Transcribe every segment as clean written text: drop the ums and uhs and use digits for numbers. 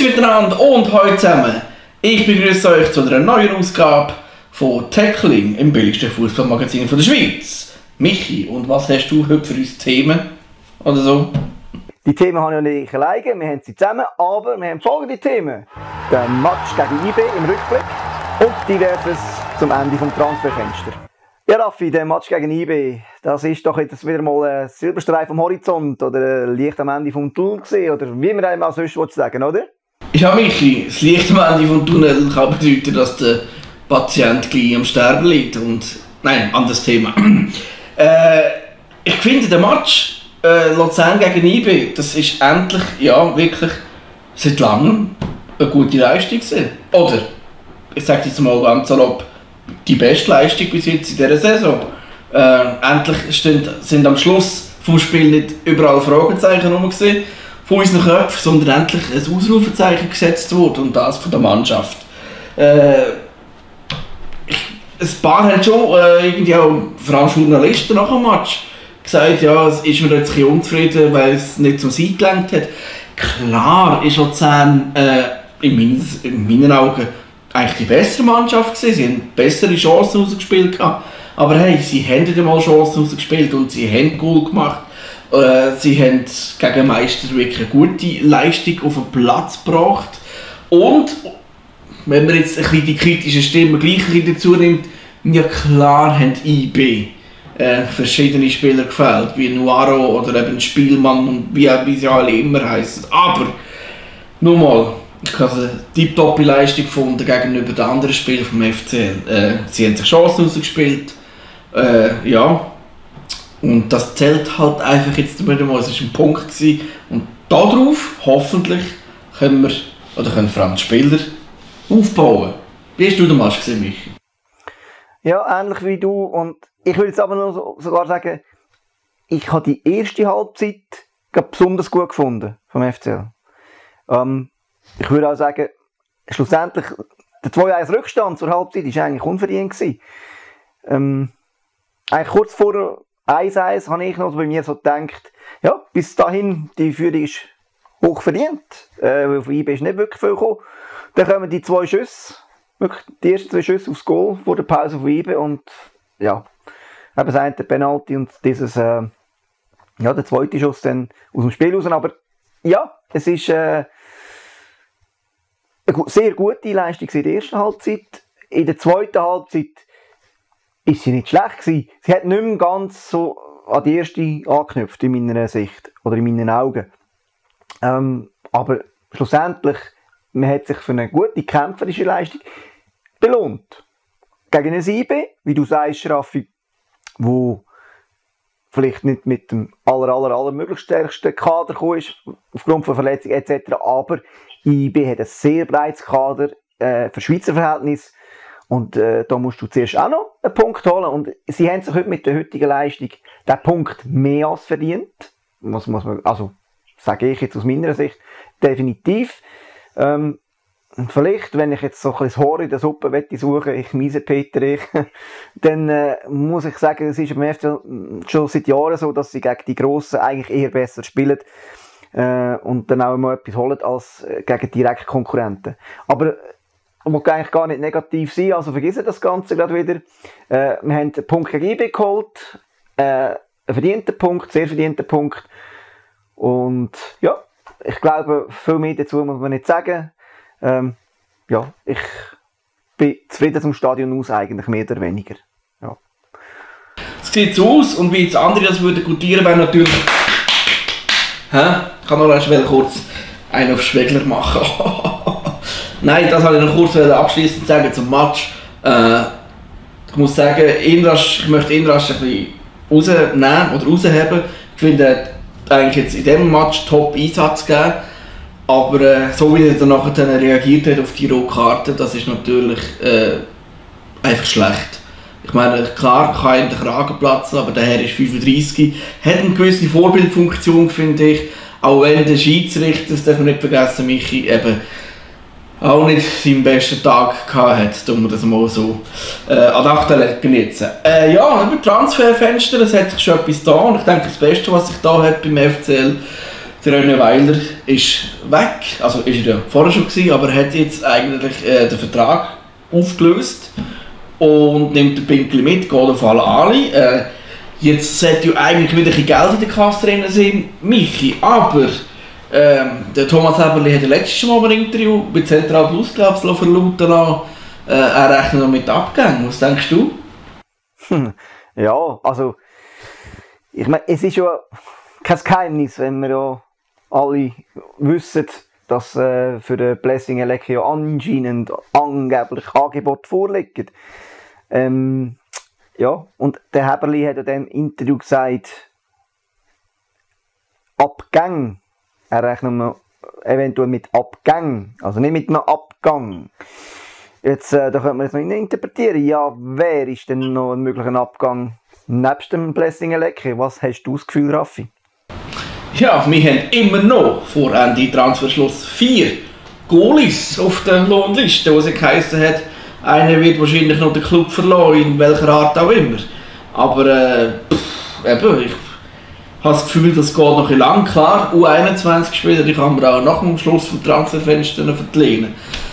miteinander und heute zusammen. Ich begrüße euch zu einer neuen Ausgabe von Tackling im billigsten Fußballmagazin der Schweiz. Michi, und was hast du heute für uns Themen? Oder so? Die Themen habe ich ja nicht alleine, wir haben sie zusammen, aber wir haben folgende Themen. Der Match gegen IB im Rückblick und diverses zum Ende des Transferfensters. Ja Raffi, der Match gegen IB, das ist doch jetzt wieder mal ein Silberstreif am Horizont oder ein Licht am Ende vom Tunnel gesehen, oder wie man einmal sonst sagen, oder? Ja Michi, das Licht am Ende vom Tunnel kann bedeuten, dass der Patient gleich am Sterben liegt und... Nein, anderes Thema. Ich finde, der Match Luzern gegen IB, das ist endlich, ja wirklich, seit langem eine gute Leistung gewesen. Oder, ich sage jetzt mal ganz salopp, die beste Leistung bis jetzt in dieser Saison. Endlich sind am Schluss vom Spiel nicht überall Fragezeichen rum gewesen, von unseren Köpfen, sondern endlich ein Ausrufezeichen gesetzt wurde und das von der Mannschaft. Ein paar haben schon, irgendwie auch, vor allem Journalisten nach dem Match, gesagt, ja, es ist mir jetzt ein bisschen unzufrieden, weil es nicht zum Sieg gelenkt hat. Klar ist Luzern in meinen Augen eigentlich die bessere Mannschaft gewesen. Sie haben bessere Chancen rausgespielt gehabt. Aber hey, sie haben nicht einmal Chancen rausgespielt und sie haben Goal gemacht. Sie haben gegen Meister wirklich eine gute Leistung auf den Platz gebracht. Und wenn man jetzt ein bisschen die kritischen Stimmen gleich dazu nimmt, ja klar haben IB verschiedene Spieler gefällt, wie Nuaro oder eben Spielmann und wie sie alle immer heißen. Aber nochmal, ich habe eine tipptoppe Leistung gefunden gegenüber den anderen Spielern vom FCL. Sie haben sich Chancen rausgespielt. Ja. Und das zählt halt einfach jetzt wieder mal. Es war ein Punkt gewesen. Und darauf hoffentlich können wir, oder können vor allem die Spieler, aufbauen. Wie hast du den Match gesehen, Michi? Ja, ähnlich wie du. Und ich will jetzt aber noch sogar sagen, ich habe die erste Halbzeit besonders gut gefunden vom FCL. Ich würde auch sagen, schlussendlich, der 2-1 Rückstand zur Halbzeit war eigentlich unverdient gewesen. Eigentlich kurz vor 1-1 habe ich noch bei mir so gedacht, ja, bis dahin, die Führung ist hoch verdient. Von IB ist nicht wirklich viel gekommen. Dann kommen die zwei Schüsse, wirklich die ersten zwei Schüsse aufs Goal vor der Pause von IB und ja, eben das eine Penalty und dieses, ja, der zweite Schuss dann aus dem Spiel raus. Aber ja, es ist eine sehr gute Leistung in der ersten Halbzeit. In der zweiten Halbzeit ist sie nicht schlecht gewesen. Sie hat nicht mehr ganz so an die erste angeknüpft, in meiner Sicht oder in meinen Augen. Aber schlussendlich, man hat sich für eine gute kämpferische Leistung belohnt. Gegen ein IB, wie du sagst, Raffi, wo vielleicht nicht mit dem möglichst stärksten Kader gekommen ist, aufgrund von Verletzungen etc., aber IB hat ein sehr breites Kader für Schweizer Verhältnisse. Und da musst du zuerst auch noch einen Punkt holen. Und sie haben sich heute mit der heutigen Leistung den Punkt mehr als verdient. Muss man, also sage ich jetzt aus meiner Sicht, definitiv. Vielleicht, wenn ich jetzt so ein bisschen das Haar in der Suppe suche, ich miese Peter, dann muss ich sagen, es ist beim FC schon seit Jahren so, dass sie gegen die Grossen eigentlich eher besser spielen und dann auch mal etwas holen als gegen direkte Konkurrenten. Aber muss eigentlich gar nicht negativ sein, also vergessen das Ganze gerade wieder. Wir haben einen Punkt gegen IB geholt, einen verdienten Punkt, sehr verdienten Punkt. Und ja, ich glaube, viel mehr dazu muss man nicht sagen. Ja, ich bin zufrieden zum Stadion aus, eigentlich mehr oder weniger. Ja. Es sieht so aus und wie jetzt andere das würden gutieren, wäre natürlich... Ich kann noch erst kurz einen auf Schwegler machen. Nein, das wollte ich noch kurz abschließend sagen zum Match. Ich muss sagen, ich möchte Indrasch ein bisschen rausnehmen oder rausheben. Ich finde, er hat eigentlich jetzt in diesem Match Top-Einsatz gegeben. Aber so wie er dann nachher reagiert hat auf die Rotkarte, das ist natürlich einfach schlecht. Ich meine, klar kann ihm der Kragen platzen, aber der Herr ist 35, hat eine gewisse Vorbildfunktion, finde ich. Auch wenn der Schiedsrichter, das darf man nicht vergessen, Michi, eben auch nicht seinen besten Tag gehabt hat, um das mal so ad acta legen jetzt. Ja, über Transferfenster, es hat sich schon etwas da und ich denke, das Beste, was sich da hat beim FCL, Der René Weiler ist weg, also ist er ja vorher schon gewesen, aber er hat jetzt eigentlich den Vertrag aufgelöst und nimmt den Pinkli mit, geht auf alle. Jetzt sollte ja eigentlich wieder ein bisschen Geld in der Kasse drin sein, Michi, aber der Thomas Eberli hat letztes Mal im Interview bei Zentral Plus, glaube ich, verlauten lassen, er rechnet noch mit Abgängen. Was denkst du? Ja, also ich meine, es ist ja kein Geheimnis, wenn wir ja alle wissen, dass für den Blessing Elecke ja anscheinend angeblich Angebote vorliegen. Ja, und der Heberli hat in dem Interview gesagt, Abgänge, er rechnet eventuell mit Abgängen, also nicht mit einem Abgang. Jetzt, da könnte man jetzt noch interpretieren, ja, wer ist denn noch ein möglicher Abgang nebst dem Blessing Elecke? Was hast du das Gefühl, Raffi? Ja, wir haben immer noch vor Ende Transferschluss 4 Goalies auf der Lohnliste, wo es geheißen hat, einer wird wahrscheinlich noch den Club verloren, in welcher Art auch immer. Aber eben, ich habe das Gefühl, das geht noch ein lang. Klar, U21-Spieler, die kann man auch nach dem Schluss des Transferfensters verlieren.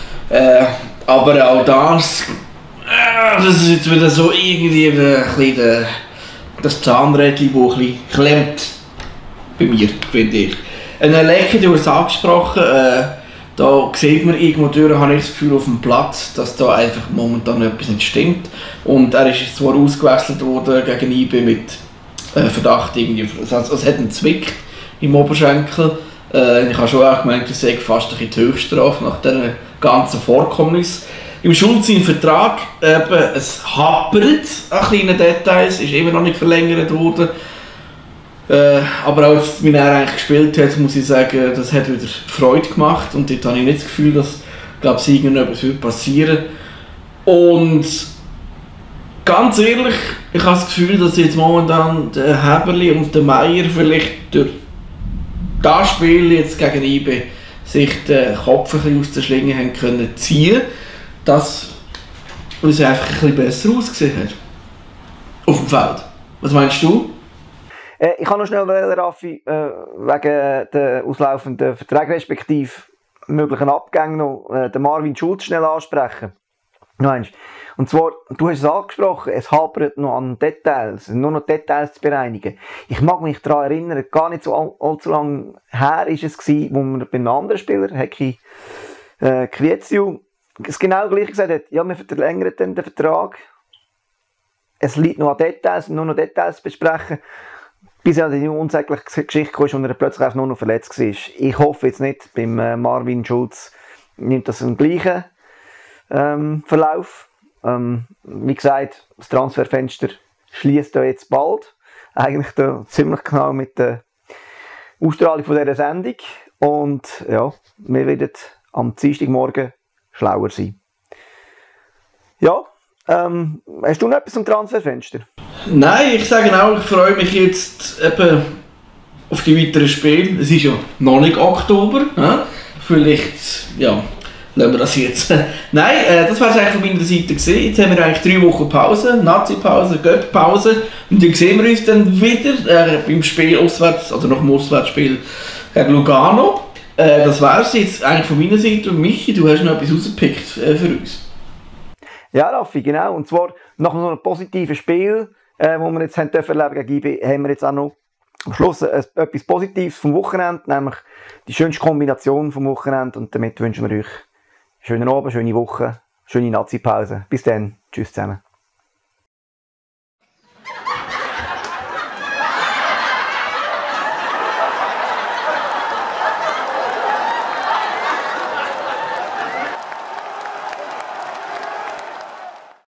Aber auch das ist jetzt wieder so irgendwie ein bisschen das Zahnrädchen, das ein bisschen klemmt bei mir, finde ich. Eine Lecke, du hast es angesprochen, da sieht man irgendwo durch, habe ich das Gefühl auf dem Platz, dass da einfach momentan etwas nicht stimmt. Und er ist zwar ausgewechselt worden gegen IB mit Verdacht, irgendwie, also es hat einen Zwick im Oberschenkel. Ich habe schon auch gemeint, das sei fast ein bisschen die Höchststrafe nach diesen ganzen Vorkommnissen. Im Schulz im Vertrag, es hapert an kleinen Details, ist immer noch nicht verlängert worden. Aber auch wie er eigentlich gespielt hat, muss ich sagen, das hat wieder Freude gemacht und dort habe ich nicht das Gefühl, dass irgendetwas passieren wird. Und ganz ehrlich, ich habe das Gefühl, dass jetzt momentan der Heberli und der Meier vielleicht durch das Spiel jetzt gegen IB sich den Kopf ein bisschen aus der Schlinge haben können ziehen, dass es einfach ein bisschen besser ausgesehen hat. Auf dem Feld. Was meinst du? Ich kann noch schnell, Raffi, wegen der auslaufenden Verträge respektive möglichen Abgängen noch den Marvin Schulz schnell ansprechen. Und zwar, du hast es angesprochen, es hapert noch an Details, nur noch Details zu bereinigen. Ich mag mich daran erinnern, gar nicht so allzu lange her ist es gewesen, wo man bei einem anderen Spieler, Heki Kvietsiu, das genau gleich gesagt hat, ja, wir verlängern dann den Vertrag, es liegt noch an Details, nur noch Details zu besprechen, bis er in die unsägliche Geschichte kam und er plötzlich nur noch verletzt war. Ich hoffe jetzt nicht, beim Marvin Schulz nimmt das einen gleichen Verlauf. Wie gesagt, das Transferfenster schließt ja jetzt bald. Eigentlich da ziemlich genau mit der Ausstrahlung von dieser Sendung. Und ja, wir werden am Dienstagmorgen schlauer sein. Ja, hast du noch etwas zum Transferfenster? Nein, ich sage auch, ich freue mich jetzt eben auf die weiteren Spiele. Es ist ja noch nicht Oktober. Vielleicht, ja, lassen wir das jetzt. Nein, das war es eigentlich von meiner Seite gewesen. Jetzt haben wir eigentlich 3 Wochen Pause, Nazi-Pause, Göpp-Pause. Und dann sehen wir uns dann wieder beim Spiel auswärts, oder nach dem Auswärtsspiel gegen Lugano. Das war es jetzt eigentlich von meiner Seite. Und Michi, du hast noch etwas rausgepickt für uns. Ja, Raffi, genau. Und zwar nach so einem positiven Spiel, wo wir jetzt erleben gegen IB, haben wir jetzt auch noch am Schluss etwas Positives vom Wochenende, nämlich die schönste Kombination vom Wochenende. Und damit wünschen wir euch einen schönen Abend, schöne Woche, schöne Nazi-Pause. Bis dann. Tschüss zusammen.